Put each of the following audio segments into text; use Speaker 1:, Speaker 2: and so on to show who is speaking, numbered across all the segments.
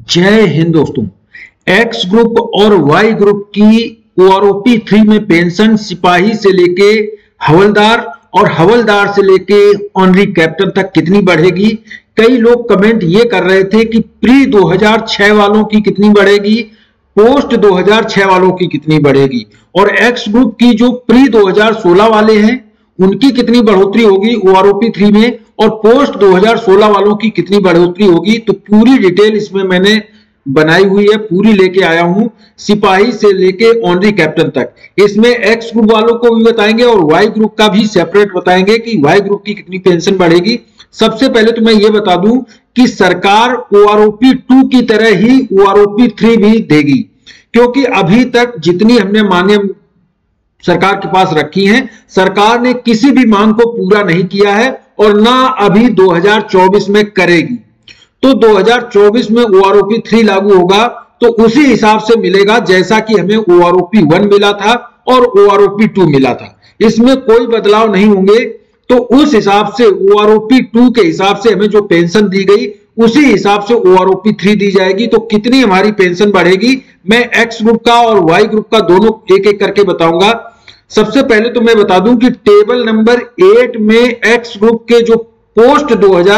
Speaker 1: जय हिंद दोस्तों। एक्स ग्रुप और वाई ग्रुप की ओआरओपी 3 में पेंशन सिपाही से लेके हवलदार और हवलदार से लेके ऑनरी कैप्टन तक कितनी बढ़ेगी। कई लोग कमेंट ये कर रहे थे कि प्री 2006 वालों की कितनी बढ़ेगी, पोस्ट 2006 वालों की कितनी बढ़ेगी, और एक्स ग्रुप की जो प्री 2016 वाले हैं उनकी कितनी बढ़ोतरी होगी ओआरओपी 3 में, और पोस्ट 2016 वालों की कितनी बढ़ोतरी होगी। तो पूरी डिटेल इसमें मैंने बनाई हुई है, पूरी लेके आया हूं सिपाही से लेके ऑनरी कैप्टन तक। इसमें एक्स ग्रुप वालों को भी बताएंगे और वाई ग्रुप का भी सेपरेट बताएंगे कि वाई ग्रुप की कितनी पेंशन बढ़ेगी। सबसे पहले तो मैं ये बता दूं कि सरकार ओआरओपी 2 की तरह ही ओआरओपी 3 भी देगी, क्योंकि अभी तक जितनी हमने मांगे सरकार के पास रखी हैं, सरकार ने किसी भी मांग को पूरा नहीं किया है और ना अभी 2024 में करेगी। तो 2024 में ओआरओपी 3 लागू होगा तो उसी हिसाब से मिलेगा जैसा कि हमें ओआरओपी 1 मिला था और ओआरओपी 2 मिला था। इसमें कोई बदलाव नहीं होंगे। तो उस हिसाब से ओआरओपी 2 के हिसाब से हमें जो पेंशन दी गई उसी हिसाब से ओआरओपी 3 दी जाएगी। तो कितनी हमारी पेंशन बढ़ेगी मैं एक्स ग्रुप का और वाई ग्रुप का दोनों एक एक करके बताऊंगा। सबसे पहले तो मैं बता दूं कि टेबल नंबर 8 में एक्स ग्रुप के जो पोस्ट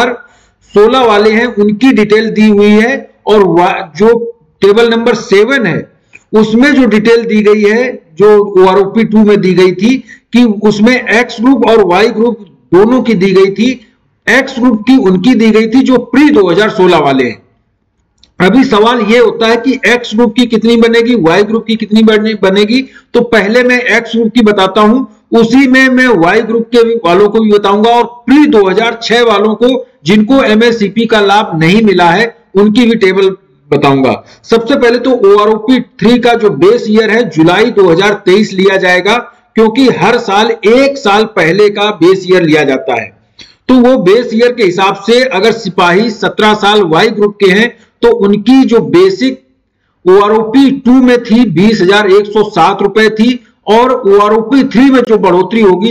Speaker 1: 2016 वाले हैं उनकी डिटेल दी हुई है, और जो टेबल नंबर 7 है उसमें जो डिटेल दी गई है जो ओआरओपी 2 में दी गई थी कि उसमें एक्स ग्रुप और वाई ग्रुप दोनों की दी गई थी। एक्स ग्रुप की उनकी दी गई थी जो प्री 2016 वाले हैं। अभी सवाल यह होता है कि एक्स ग्रुप की कितनी बनेगी, वाई ग्रुप की कितनी बनेगी। तो पहले मैं एक्स ग्रुप की बताता हूं, उसी में मैं वाई ग्रुप के वालों को भी बताऊंगा और प्री 2006 वालों को जिनको एमएससीपी का लाभ नहीं मिला है उनकी भी टेबल बताऊंगा। सबसे पहले तो ओआरओपी 3 का जो बेस ईयर है जुलाई 2023 लिया जाएगा, क्योंकि हर साल एक साल पहले का बेस ईयर लिया जाता है। तो वो बेस ईयर के हिसाब से अगर सिपाही 17 साल वाई ग्रुप के हैं तो उनकी जो बेसिक ओआरओपी 2 में थी 20,107 रुपए थी, और ओआरओपी 3 में जो बढ़ोतरी होगी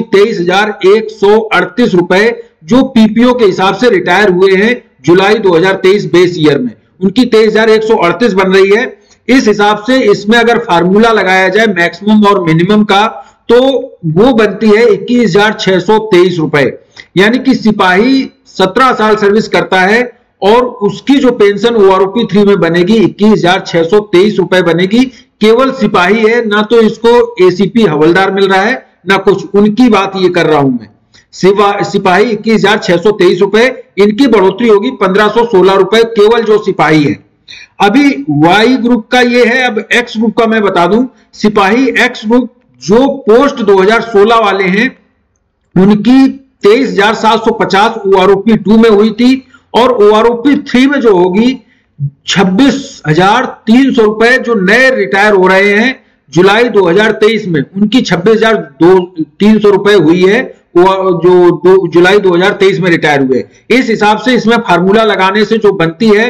Speaker 1: 23,138 रुपए, जो पीपीओ के हिसाब से रिटायर हुए हैं जुलाई 2023 बेस ईयर में, उनकी 23,138 बन रही है। इस हिसाब से इसमें अगर फार्मूला लगाया जाए मैक्सिमम और मिनिमम का तो वो बनती है 21,623 रुपए। यानी कि सिपाही 17 साल सर्विस करता है और उसकी जो पेंशन ओआरओपी 3 में बनेगी 21,623 रुपए बनेगी। केवल सिपाही है, ना तो इसको एसीपी हवलदार मिल रहा है ना कुछ, उनकी बात ये कर रहा हूं मैं। सिपाही 21,623 रुपए, इनकी बढ़ोतरी होगी 1,516 रुपए केवल जो सिपाही है। अभी वाई ग्रुप का ये है। अब एक्स ग्रुप का मैं बता दूं, सिपाही एक्स ग्रुप जो पोस्ट 2016 वाले हैं उनकी 23,750 ओआरओपी 2 में हुई थी, और ओआरओपी 3 में जो होगी 26,300 रुपए, जो नए रिटायर हो रहे हैं जुलाई 2023 में उनकी 26,300 रुपए हुई है जो जुलाई 2023 में रिटायर हुए। इस हिसाब से इसमें फार्मूला लगाने से जो बनती है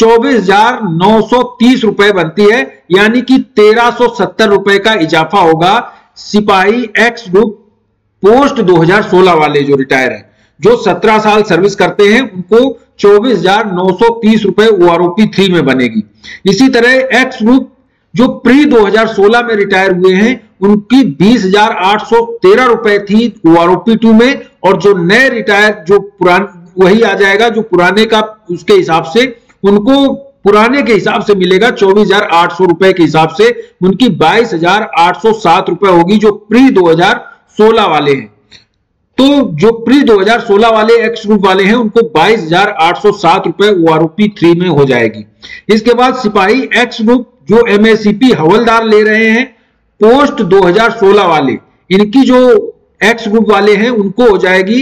Speaker 1: 24,930 रुपए बनती है, यानी कि 1,370 रुपए का इजाफा होगा। सिपाही एक्स ग्रुप पोस्ट 2016 वाले जो रिटायर है, जो 17 साल सर्विस करते हैं, उनको 24,930 रुपए ओआरओपी 3 में बनेगी। इसी तरह एक्स ग्रुप जो प्री 2016 में रिटायर हुए हैं उनकी 20,813 रुपए थी ओआरओपी 2 में, और जो नए रिटायर जो वही आ जाएगा जो पुराने का, उसके हिसाब से उनको पुराने के हिसाब से मिलेगा 24,800 रुपए के हिसाब से उनकी 22,807 रुपए होगी जो प्री 2016 वाले हैं। तो जो प्री 2016 वाले एक्स ग्रुप वाले हैं उनको 22,807 रुपए ओआरओपी 3 में हो जाएगी। इसके बाद सिपाही एक्स ग्रुप जो एमएससीपी हवलदार ले रहे हैं पोस्ट 2016 वाले, इनकी जो एक्स ग्रुप वाले हैं उनको हो जाएगी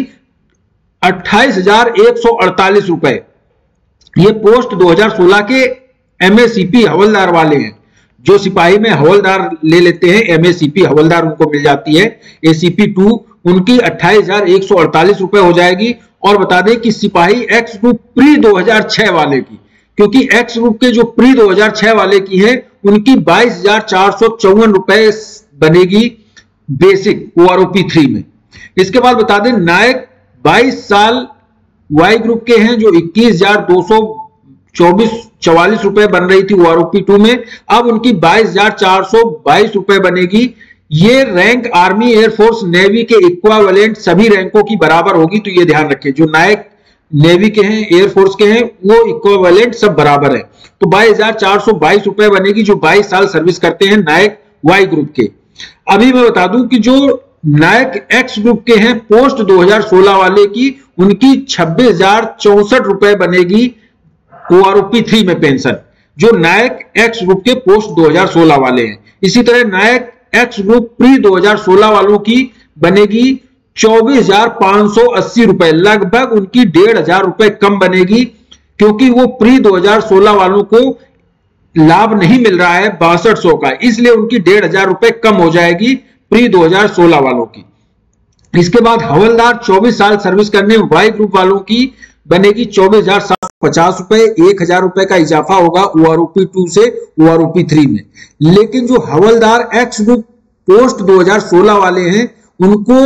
Speaker 1: 28,148 रुपए। ये पोस्ट 2016 के एमएससीपी हवलदार वाले हैं। जो सिपाही में हवलदार ले लेते हैं एमएससीपी हवलदार उनको मिल जाती है एसीपी 2, उनकी 28,148 रुपए हो जाएगी। और बता दें कि सिपाही एक्स ग्रुप प्री 2006 वाले की, क्योंकि एक्स ग्रुप के जो प्री 2006 वाले की है उनकी 22,454 रुपए बनेगी बेसिक ओआरओपी 3 में। इसके बाद बता दें नायक 22 साल वाई ग्रुप के हैं जो 44 रुपए बन रही थी OROP 2 में, अब उनकी 22,422 रुपए बनेगी। ये रैंक आर्मी, एयरफोर्स, नेवी के इक्विवेलेंट सभी रैंकों की बराबर होगी, तो ये ध्यान रखें। जो नायक नेवी के हैं, एयरफोर्स के हैं, वो इक्विवेलेंट सब बराबर है। तो 22,422 रुपए बनेगी जो 22 साल सर्विस करते हैं नायक वाई ग्रुप के। अभी मैं बता दूं कि जो नायक एक्स ग्रुप के हैं पोस्ट 2016 वाले की, उनकी 26,064 रुपए बनेगी OROP 3 में पेंशन, जो नायक एक्स ग्रुप के पोस्ट 2016 वाले हैं। इसी तरह नायक एक्स ग्रुप प्री 2016 वालों की बनेगी 24,580 रुपए, लगभग उनकी 1,500 रुपए कम बनेगी, क्योंकि वो प्री 2016 वालों को लाभ नहीं मिल रहा है 6200 का, इसलिए उनकी 1,500 रुपए कम हो जाएगी प्री 2016 वालों की। इसके बाद हवलदार 24 साल सर्विस करने वाई ग्रुप वालों की बनेगी 24,750 रुपए, 1,000 रुपए का इजाफा होगा OROP 2 से OROP 3 में। लेकिन जो हवलदार एक्स ग्रुप पोस्ट 2016 वाले हैं, उनको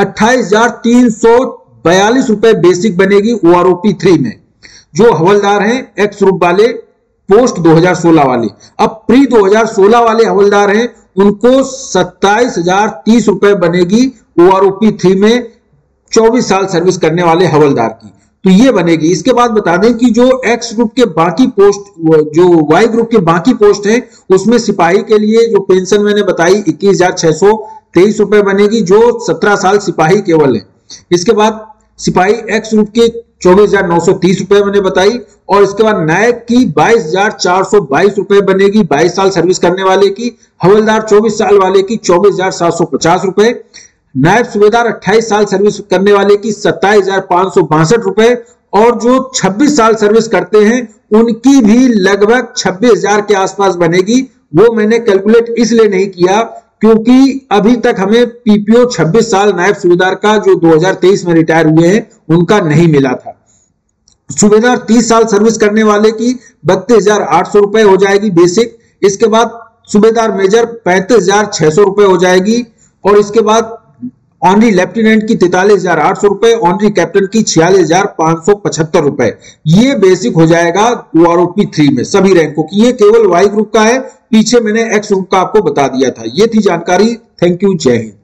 Speaker 1: 28,342 रुपए बेसिक बनेगी OROP 3 में, जो हवलदार हैं एक्स ग्रुप वाले पोस्ट 2016 वाले। अब प्री 2016 वाले हवलदार हैं, उनको 27,030 रुपए बनेगी OROP 3 में 24 साल सर्विस करने वाले हवलदार की, तो ये बनेगी। इसके बाद बता दें कि जो एक्स ग्रुप के बाकी पोस्ट, जो वाई ग्रुप के बाकी पोस्ट हैं, उसमें सिपाही के लिए जो पेंशन मैंने बताई 21,623 रुपए बनेगी, जो 17 साल सिपाही केवल है। इसके बाद सिपाही एक्स ग्रुप के 24,930 रुपए मैंने बताई, और इसके बाद नायक की 22,422 रुपए बनेगी 22 साल सर्विस करने वाले की, हवलदार 24 साल वाले की 24,750 रुपए, नायब सूबेदार 28 साल सर्विस करने वाले की 27,562 रुपए, और जो 26 साल सर्विस करते हैं उनकी भी लगभग 26,000 के आसपास बनेगी। वो मैंने कैलकुलेट इसलिए नहीं किया क्योंकि अभी तक हमें PPO 26 साल नायब सूबेदार का जो 2023 में रिटायर हुए हैं उनका नहीं मिला था। सूबेदार 30 साल सर्विस करने वाले की 32,800 रुपए हो जाएगी बेसिक। इसके बाद सूबेदार मेजर 35,600 रुपए हो जाएगी, और इसके बाद ऑनरी लेफ्टिनेंट की 43,800 रुपए, ऑनरी कैप्टन की 46,575 रुपए। ये बेसिक हो जाएगा OROP 3 में सभी रैंकों की। ये केवल वाई ग्रुप का है, पीछे मैंने एक्स ग्रुप का आपको बता दिया था। ये थी जानकारी। थैंक यू, जय हिंद।